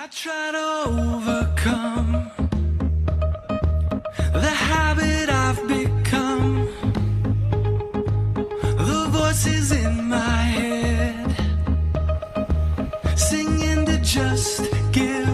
I try to overcome the habit I've become, the voices in my head singing to just give